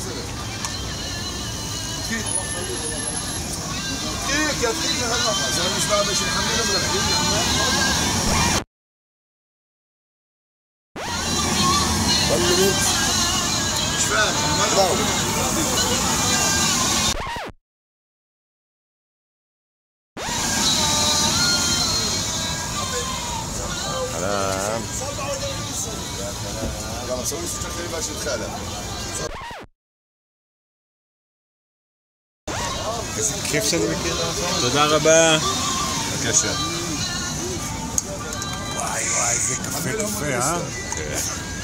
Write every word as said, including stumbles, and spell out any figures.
كيف يا كيف هالمرة زي مش بقى مش محملهم مركبين يا عمال والله مش فاهم عمال سلام يا سلام يلا نسوي سويتش خليه باش يتخالف כיף שאני מכיר לך. תודה רבה. בבקשה. וואי וואי, זה קפה קפה, אה? כן.